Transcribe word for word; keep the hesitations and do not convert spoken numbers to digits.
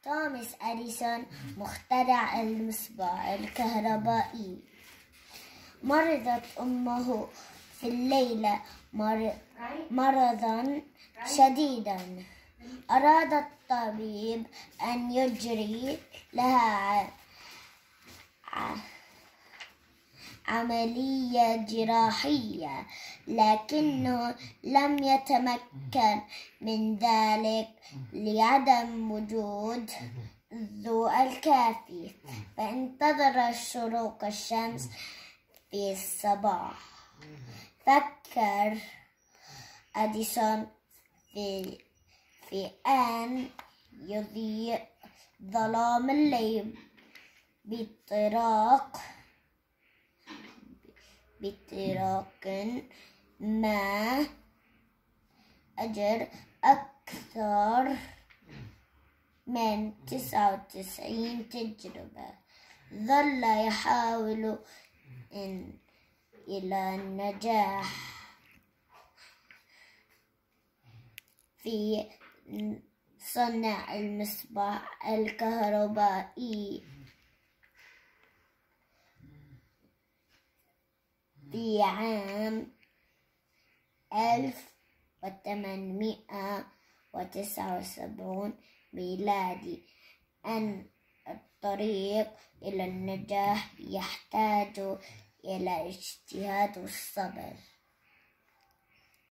توماس أديسون مخترع المصباح الكهربائي. مرضت أمه في الليلة مرضا شديدا. أراد الطبيب أن يجري لها عملية جراحية، لكنه لم يتمكن من ذلك لعدم وجود الضوء الكافي. فانتظر شروق الشمس في الصباح. فكر أديسون في في أن يضيء ظلام الليل بطريق بطريق ما أجر أكثر من تسعة وتسعين تجربة. ظل يحاول إن إلى النجاح في صنع المصباح الكهربائي. في عام ألف وثمانمائة وتسعة وسبعين ميلادي. أن الطريق إلى النجاح يحتاج إلى اجتهاد والصبر.